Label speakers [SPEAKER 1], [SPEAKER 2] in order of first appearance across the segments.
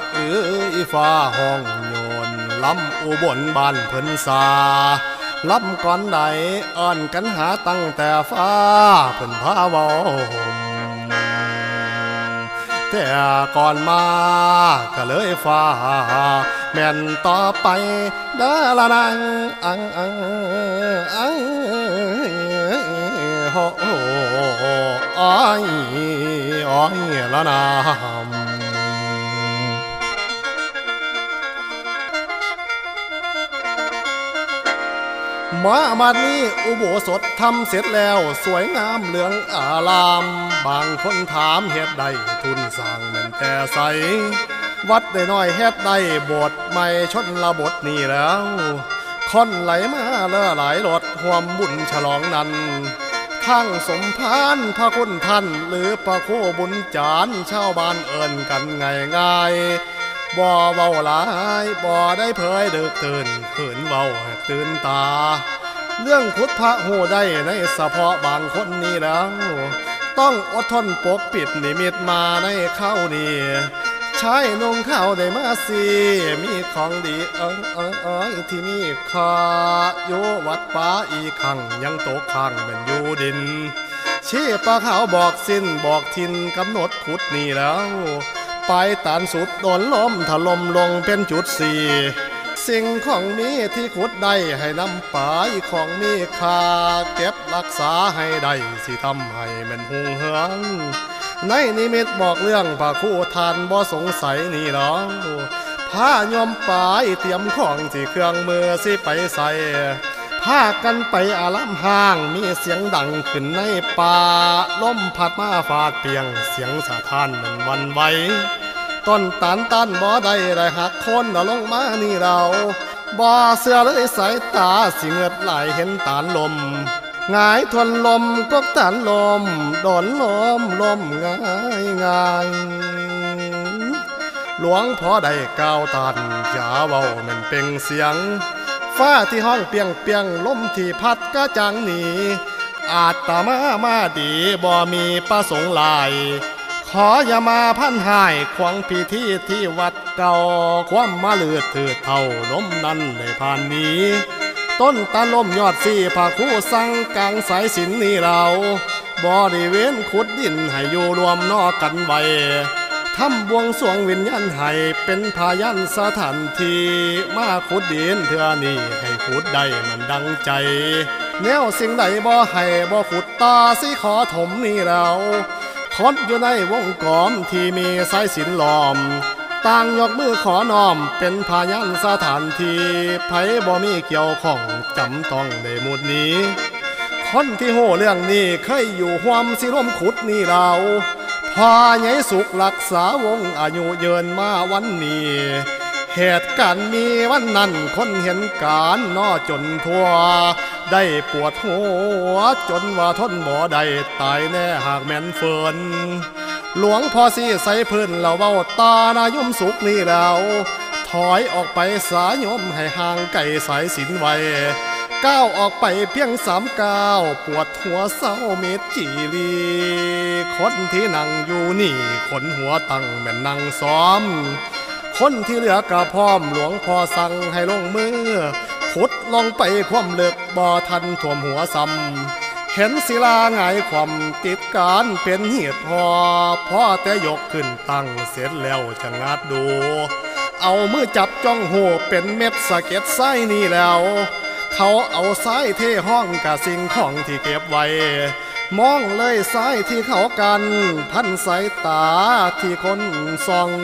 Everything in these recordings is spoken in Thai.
[SPEAKER 1] ฟ้าห้องโยนลำอุบลบ้านเพิ่นสาลำก่อนใดอ่อนกันหาตั้งแต่ฟ้าเพิ่นพาเว้าแต่ก่อนมาก็เลยฟ้าแม่นต่อไปเด้อละนางโอ้อ้อยอ้อยละนามมาบัดนี้อุโบสถทำเสร็จแล้วสวยงามเหลืองอารามบางคนถามเฮ็ดใดทุนสร้างแม่นแต่ใสวัดได้น้อยเฮ็ดได้โบสถ์ใหม่ชนละบทนี่แล้วคนไหลมาเลอหลายรถห่วมบุญฉลองนั้นทั้งสมภารพระคุณท่านหรือพระโคบุญจานชาวบ้านเอิ้นกันง่ายๆบ่เว้าหลายบ่ได้เผยดึกตื่นขืนเว้าให้ตื่นตาเรื่องขุดพระหูได้ในเฉพาะบางคนนี่แล้วต้องอดทนปกปิดนิมิตมาในเข้านี่ชายนุ่งข้าวได้มาสิมีของดีที่มีค่าอยู่วัดป่าอีกขังยังตกข้างเป็นอยู่ดินชี้ปลาขาวบอกสิ้นบอกทินกำหนดขุดนี่แล้วไปตานสุดโดนล้มถล่มลงเป็นจุดสี่สิ่งของมีที่ขุดได้ให้นำไปของมีค่าเก็บรักษาให้ได้สิทำให้มันหงเหืองในนิมิตบอกเรื่องพระคู่ทานบ่สงสัยนี่หรอกผ้ายอมปายเตรียมของที่เครื่องมือสิไปใส่ผ้ากันไปอาลัมห้างมีเสียงดังขึ้นในป่าลมพัดมาฟาดเปียงเสียงสะท้านมันวันไหวต้นตาลต้านบ่ได้ได้หักคนลงมานี่เราบ่เสื้อเลยสายตาสิเงือดไหลเห็นตาลลมหงายทวนลมก็ตานลมโดนลมง่ายหลวงพ่อได้ก้าวตันอย่าเว้ามันเป็นเสียงฟ้าที่ห้องเปียงลมที่พัดก็จังหนีอาตมาดีบ่มีประสงค์ลายขออย่ามาพันหายขวางพิธีที่วัดเก่าความมาเลือดถือเท่าลมนั้นได้ผ่านนี้ต้นตาลมยอดสี่พระคู่สั่งกลางสายสินนี่เราบริเวณขุดดินให้อยู่รวมนอกกันไว้ทำบวงสรวงวิญญาณให้เป็นพายันสถานที่มาขุดดินเถื่อนี่ให้ขุดได้มันดังใจแนวสิ่งใดบ่ให้บ่ขุดตาสิขอถมนี่เราคดอยู่ในวงกลมที่มีสายสินล้อมต่างยกมือขอน้อมเป็นพายันสถานที่ไผบ่มีเกี่ยวข้องจำต้องได้หมดนี้คนที่โหเรื่องนี้เคยอยู่ห่วมสิร่วมขุดนี่เราพอใหญ่สุขรักษาวงอายุเยินมาวันนี้เหตุการณ์มีวันนั้นคนเห็นการน้อจนทั่วได้ปวดหัวจนว่าทนบ่ได้ตายแน่หากแม่นเฟินหลวงพ่อสิใส่พื้นเราเว้าตานายมสุขนี่แล้วถอยออกไปสายมให้ห่างไก่สายสินไว้ก้าวออกไปเพียง3 ก้าวปวดหัวเศร้าเม็ดจีรีคนที่นั่งอยู่นี่ขนหัวตั้งแม่นนั่งซ้อมคนที่เหลือกระพร้อมหลวงพ่อสั่งให้ลงมือขุดลงไปความลึกบ่ทันท่วมหัวซ้ำเห็นศิลาหงายความติดการเป็นเหตุพ่อแต่ยกขึ้นตั้งเสร็จแล้วจะงัดดูเอามือจับจ้องหูเป็นเม็ดสะเก็ดไส้นี่แล้วเขาเอาทรายเทห้องกับสิ่งของที่เก็บไว้มองเลยทรายที่เขากันพันสายตาที่คนส่อง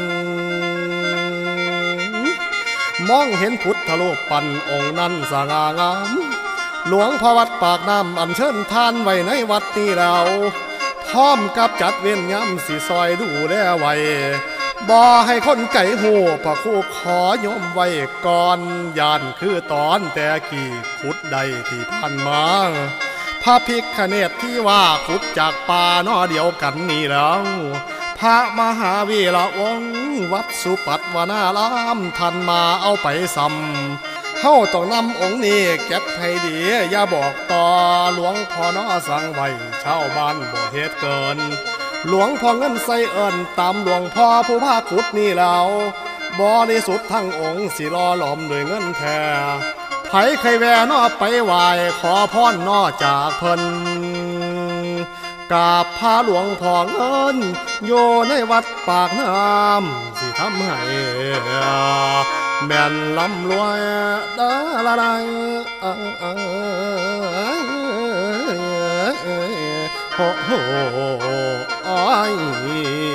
[SPEAKER 1] มองเห็นพุทธรูปปั้นองค์นั้นสง่างามหลวงพ่อวัดปากน้ำอัญเชิญทานไว้ในวัดนี้แล้วพร้อมกับจัดเว้นย้ำสีซอยดูแลไว้บ่ให้คนไก่หูพระคู่ขอยมไว้ก่อนยานคือตอนแต่กี่ขุดใดที่ผ่านมาพระภิกขเนศที่ว่าขุดจากป่านอเดียวกันนี่แล้วพระมหาวีระวงศ์วัดสุปัตวนารามท่านมาเอาไปซ้ำเฮาต้องนำองค์นี้เก็บให้ดีอย่าบอกต่อหลวงพ่อน้อสั่งไว้ชาวบ้านบ่เฮ็ดเกินหลวงพ่อเงินใส่เอิ้นตามหลวงพ่อผู้พาขุดนี่แล้วบริสุทธิ์ทั้งองค์สิรอหลอมด้วยเงินแท้ไผเคยแวนอไปไหวขอพรนอจากเพิ่นกราบพระหลวงพ่อเงินโยในวัดปากน้ำสิทำให้แม่นลำรวยดาละไดโอ้โห